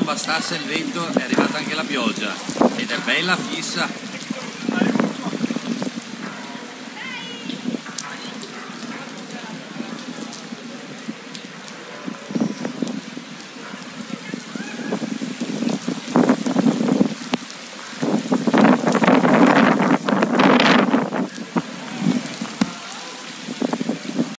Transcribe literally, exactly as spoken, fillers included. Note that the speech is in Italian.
bastasse il vento è arrivata anche la pioggia ed è bella fissa.